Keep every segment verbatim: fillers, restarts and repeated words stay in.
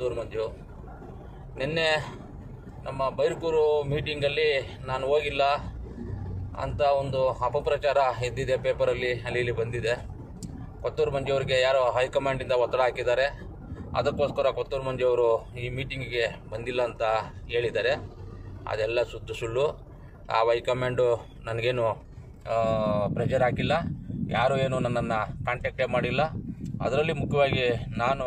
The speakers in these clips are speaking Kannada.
ಕೊತ್ತೂರು ಮಂಜು. ನಿನ್ನೆ ನಮ್ಮ ಬೈರ್ಕೂರು ಮೀಟಿಂಗಲ್ಲಿ ನಾನು ಹೋಗಿಲ್ಲ ಅಂತ ಒಂದು ಅಪಪ್ರಚಾರ ಎದ್ದಿದೆ, ಪೇಪರಲ್ಲಿ ಅಲ್ಲಿ ಇಲ್ಲಿ ಬಂದಿದೆ. ಕೊತ್ತೂರು ಮಂಜು ಅವರಿಗೆ ಯಾರೋ ಹೈಕಮಾಂಡಿಂದ ಒತ್ತಡ ಹಾಕಿದ್ದಾರೆ, ಅದಕ್ಕೋಸ್ಕರ ಕೊತ್ತೂರು ಮಂಜು ಅವರು ಈ ಮೀಟಿಂಗಿಗೆ ಬಂದಿಲ್ಲ ಅಂತ ಹೇಳಿದ್ದಾರೆ. ಅದೆಲ್ಲ ಸುತ್ತು ಸುಳ್ಳು. ಆ ಹೈಕಮಾಂಡು ನನಗೇನು ಪ್ರೆಷರ್ ಹಾಕಿಲ್ಲ, ಯಾರೂ ಏನು ನನ್ನನ್ನು ಕಾಂಟ್ಯಾಕ್ಟೇ ಮಾಡಿಲ್ಲ. ಅದರಲ್ಲಿ ಮುಖ್ಯವಾಗಿ ನಾನು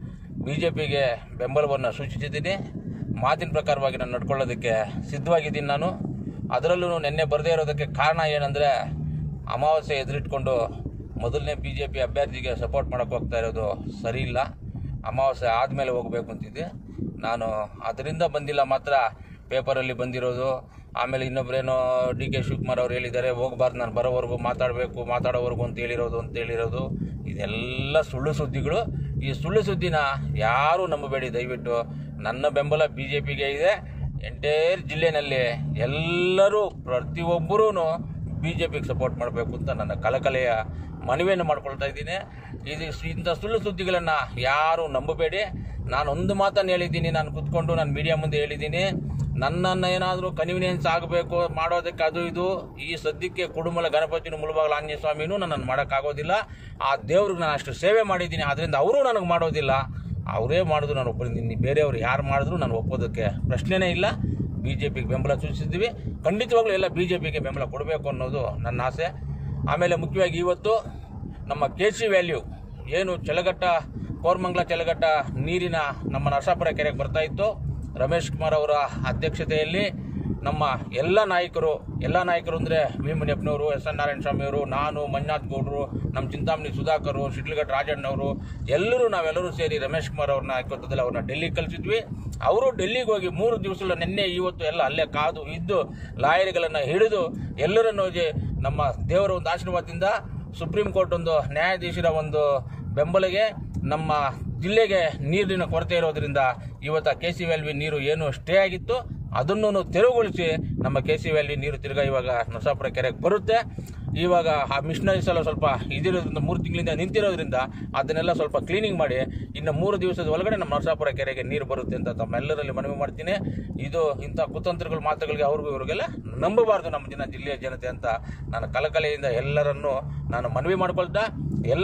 ಬಿ ಜೆ ಪಿಗೆ ಬೆಂಬಲವನ್ನು ಸೂಚಿಸಿದ್ದೀನಿ. ಮಾತಿನ ಪ್ರಕಾರವಾಗಿ ನಾನು ನಡ್ಕೊಳ್ಳೋದಕ್ಕೆ ಸಿದ್ಧವಾಗಿದ್ದೀನಿ ನಾನು. ಅದರಲ್ಲೂ ನಿನ್ನೆ ಬರದೇ ಇರೋದಕ್ಕೆ ಕಾರಣ ಏನಂದರೆ, ಅಮಾವಾಸ್ಯೆ ಎದುರಿಟ್ಕೊಂಡು ಮೊದಲನೇ ಬಿ ಜೆ ಪಿ ಅಭ್ಯರ್ಥಿಗೆ ಸಪೋರ್ಟ್ ಮಾಡೋಕ್ಕೆ ಹೋಗ್ತಾ ಇರೋದು ಸರಿ ಇಲ್ಲ. ಅಮಾವಾಸ್ಯೆ ಆದಮೇಲೆ ಹೋಗಬೇಕು ಅಂತಿದ್ದೆ ನಾನು. ಅದರಿಂದ ಬಂದಿಲ್ಲ ಮಾತ್ರ ಪೇಪರಲ್ಲಿ ಬಂದಿರೋದು. ಆಮೇಲೆ ಇನ್ನೊಬ್ಬರೇನೋ ಡಿ ಕೆ ಶಿವಕುಮಾರ್ ಅವರು ಹೇಳಿದ್ದಾರೆ, ಹೋಗಬಾರ್ದು, ನಾನು ಬರೋವರೆಗೂ ಮಾತಾಡಬೇಕು ಮಾತಾಡೋವರೆಗೂ ಅಂತ ಹೇಳಿರೋದು ಅಂತ ಹೇಳಿರೋದು ಇದೆಲ್ಲ ಸುಳ್ಳು ಸುದ್ದಿಗಳು. ಈ ಸುಳ್ಳು ಸುದ್ದಿನ ಯಾರೂ ನಂಬಬೇಡಿ ದಯವಿಟ್ಟು. ನನ್ನ ಬೆಂಬಲ ಬಿ ಜೆ ಪಿಗೆ ಇದೆ. ಎಂಟೈರ್ ಜಿಲ್ಲೆಯಲ್ಲಿ ಎಲ್ಲರೂ ಪ್ರತಿಯೊಬ್ಬರೂ ಬಿ ಜೆ ಪಿಗೆ ಸಪೋರ್ಟ್ ಮಾಡಬೇಕು ಅಂತ ನನ್ನ ಕಳಕಳೆಯ ಮನವಿಯನ್ನು ಮಾಡ್ಕೊಳ್ತಾ ಇದ್ದೀನಿ. ಇದು ಇಂಥ ಸುಳ್ಳು ಸುದ್ದಿಗಳನ್ನು ಯಾರೂ ನಂಬಬೇಡಿ. ನಾನು ಒಂದು ಮಾತನ್ನು ಹೇಳಿದ್ದೀನಿ, ನಾನು ಕೂತ್ಕೊಂಡು ನಾನು ಮೀಡಿಯಾ ಮುಂದೆ ಹೇಳಿದ್ದೀನಿ, ನನ್ನನ್ನು ಏನಾದರೂ ಕನ್ವಿನಿಯನ್ಸ್ ಆಗಬೇಕು ಮಾಡೋದಕ್ಕೆ ಅದು ಇದು ಈ ಸದ್ಯಕ್ಕೆ ಕುಡುಮಲ ಗಣಪತಿನೂ ಮುಳುಬಾಗಿಲು ಆಂಜನೇಯ ಸ್ವಾಮಿನೂ ನನ್ನನ್ನು ಮಾಡೋಕ್ಕಾಗೋದಿಲ್ಲ. ಆ ದೇವ್ರಿಗೆ ನಾನು ಅಷ್ಟು ಸೇವೆ ಮಾಡಿದ್ದೀನಿ, ಆದ್ದರಿಂದ ಅವರು ನನಗೆ ಮಾಡೋದಿಲ್ಲ. ಅವರೇ ಮಾಡಿದ್ರು ನಾನು ಒಪ್ಪಿದ್ದೀನಿ, ಬೇರೆಯವರು ಯಾರು ಮಾಡಿದ್ರು ನಾನು ಒಪ್ಪೋದಕ್ಕೆ ಪ್ರಶ್ನೆನೇ ಇಲ್ಲ. ಬಿ ಜೆ ಪಿಗೆ ಬೆಂಬಲ ಸೂಚಿಸಿದ್ವಿ, ಖಂಡಿತವಾಗ್ಲೂ ಎಲ್ಲ ಬಿ ಜೆ ಪಿಗೆ ಬೆಂಬಲ ಕೊಡಬೇಕು ಅನ್ನೋದು ನನ್ನ ಆಸೆ. ಆಮೇಲೆ ಮುಖ್ಯವಾಗಿ ಇವತ್ತು ನಮ್ಮ ಕೆ ಸಿ ವ್ಯಾಲ್ಯೂ ಏನು ಚಲಘಟ್ಟ ಕೋರಮಂಗಲ ಚಲಘಟ್ಟ ನೀರಿನ ನಮ್ಮ ನರಸಾಪುರ ಕೆರೆಗೆ ಬರ್ತಾ ಇತ್ತು, ರಮೇಶ್ ಕುಮಾರ್ ಅವರ ಅಧ್ಯಕ್ಷತೆಯಲ್ಲಿ ನಮ್ಮ ಎಲ್ಲ ನಾಯಕರು ಎಲ್ಲ ನಾಯಕರು ಅಂದರೆ ವಿ ಮುನಿಯಪ್ಪನವರು, ಎಸ್ ಎನ್ ನಾರಾಯಣ ಸ್ವಾಮಿಯವರು, ನಾನು, ಮಂಜುನಾಥ್ ಗೌಡರು, ನಮ್ಮ ಚಿಂತಾಮಣಿ ಸುಧಾಕರು, ಶಿಡ್ಲಘಟ್ಟ ರಾಜಣ್ಣವರು, ಎಲ್ಲರೂ ನಾವೆಲ್ಲರೂ ಸೇರಿ ರಮೇಶ್ ಕುಮಾರ್ ಅವ್ರನ್ನ ನಾಯಕತ್ವದಲ್ಲಿ ಅವ್ರನ್ನ ಡೆಲ್ಲಿಗೆ ಕಳಿಸಿದ್ವಿ. ಅವರು ಡೆಲ್ಲಿಗೆ ಹೋಗಿ ಮೂರು ದಿವಸಗಳ ನಿನ್ನೆ ಇವತ್ತು ಎಲ್ಲ ಅಲ್ಲೇ ಕಾದು ಇದ್ದು ಲಾಯರಿಗಳನ್ನು ಹಿಡಿದು ಎಲ್ಲರನ್ನು ನಮ್ಮ ದೇವರ ಒಂದು ಆಶೀರ್ವಾದದಿಂದ ಸುಪ್ರೀಂ ಕೋರ್ಟ್ ಒಂದು ನ್ಯಾಯಾಧೀಶರ ಒಂದು ಬೆಂಬಲಿಗೆ ನಮ್ಮ ಜಿಲ್ಲೆಗೆ ನೀರಿನ ಕೊರತೆ ಇರೋದ್ರಿಂದ ಇವತ್ತು ಕೆ ಸಿ ವ್ಯಾಲ್ವಿ ನೀರು ಏನು ಸ್ಟೇ ಆಗಿತ್ತು ಅದನ್ನು ತೆರವುಗೊಳಿಸಿ ನಮ್ಮ ಕೆ ಸಿ ವ್ಯಾಲ್ವಿ ನೀರು ತಿರ್ಗಾ ಇವಾಗ ನರಸಾಪುರ ಕೆರೆಗೆ ಬರುತ್ತೆ. ಇವಾಗ ಆ ಮಿಷನರೀಸ್ ಎಲ್ಲ ಸ್ವಲ್ಪ ಇದಿರೋದ್ರಿಂದ ಮೂರು ತಿಂಗಳಿಂದ ನಿಂತಿರೋದ್ರಿಂದ ಅದನ್ನೆಲ್ಲ ಸ್ವಲ್ಪ ಕ್ಲೀನಿಂಗ್ ಮಾಡಿ ಇನ್ನು ಮೂರು ದಿವಸದ ಒಳಗಡೆ ನಮ್ಮ ನರಸಾಪುರ ಕೆರೆಗೆ ನೀರು ಬರುತ್ತೆ ಅಂತ ತಮ್ಮೆಲ್ಲರಲ್ಲಿ ಮನವಿ ಮಾಡ್ತೀನಿ. ಇದು ಇಂಥ ಕುತಂತ್ರಗಳ ಮಾತುಗಳಿಗೆ ಅವ್ರಿಗೂ ಇವ್ರಿಗೆಲ್ಲ ನಂಬಬಾರ್ದು ನಮ್ಮ ದಿನ ಜಿಲ್ಲೆಯ ಜನತೆ ಅಂತ ನಾನು ಕಳಕಳಿಯಿಂದ ಎಲ್ಲರನ್ನೂ ನಾನು ಮನವಿ ಮಾಡ್ಕೊಳ್ತಾ ಎಲ್ಲ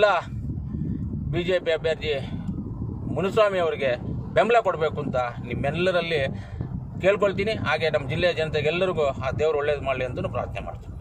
ಬಿ ಜೆ ಪಿ ಅಭ್ಯರ್ಥಿ ಮುನಿಸ್ವಾಮಿ ಅವರಿಗೆ ಬೆಂಬಲ ಕೊಡಬೇಕು ಅಂತ ನಿಮ್ಮೆಲ್ಲರಲ್ಲಿ ಕೇಳ್ಕೊಳ್ತೀನಿ. ಹಾಗೆ ನಮ್ಮ ಜಿಲ್ಲೆಯ ಜನತೆಗೆಲ್ಲರಿಗೂ ಆ ದೇವರು ಒಳ್ಳೇದು ಮಾಡಲಿ ಅಂತಲೂ ಪ್ರಾರ್ಥನೆ ಮಾಡ್ತೀನಿ.